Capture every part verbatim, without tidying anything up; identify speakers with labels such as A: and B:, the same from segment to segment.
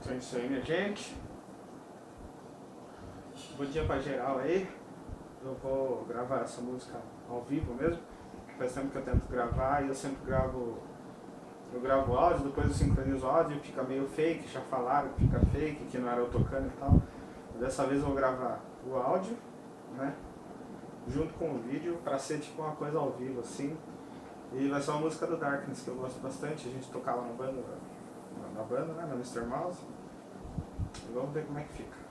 A: Então é isso aí, minha gente. Bom dia pra geral aí. Eu vou gravar essa música ao vivo mesmo. Faz tempo que eu tento gravar e eu sempre gravo. Eu gravo o áudio, depois eu sincronizo o áudio e fica meio fake. Já falaram que fica fake, que não era eu tocando e tal. Dessa vez eu vou gravar o áudio, né? Junto com o vídeo, pra ser tipo uma coisa ao vivo assim. E vai ser uma música do Darkness que eu gosto bastante. A gente tocava na banda, na banda, né? Na mister Mouse. E vamos ver como é que fica.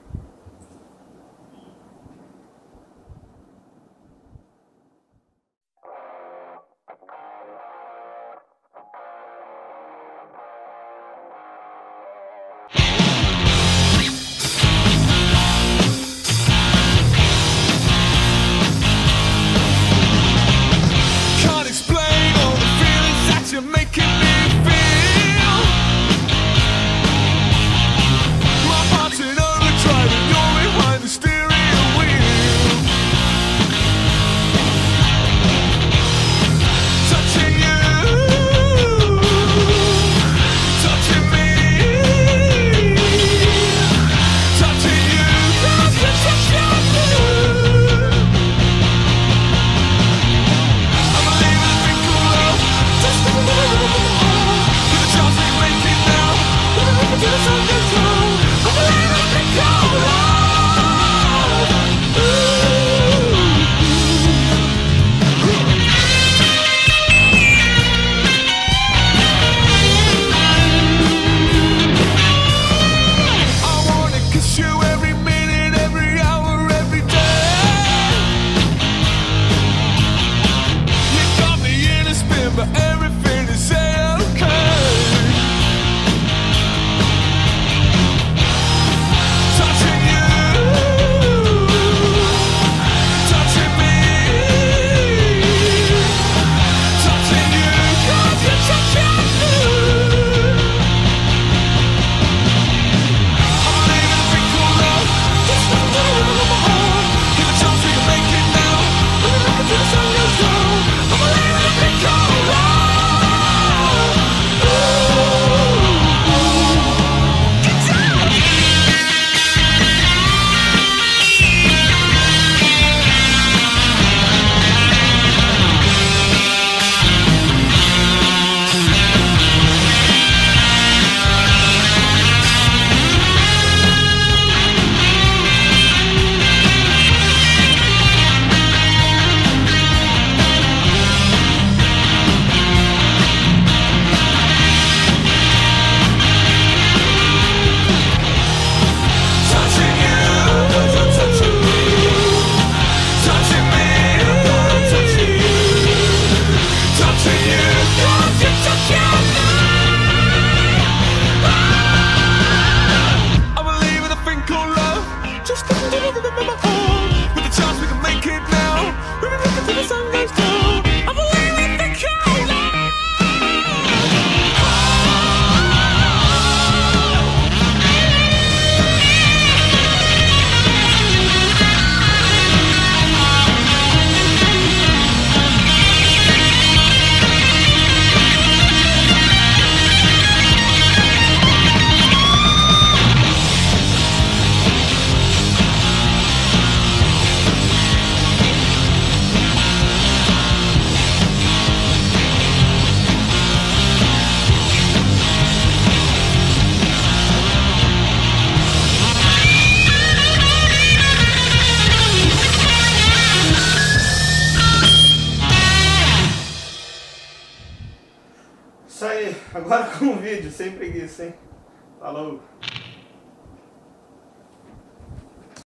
A: Isso aí, agora com o vídeo, sem preguiça, hein? Falou!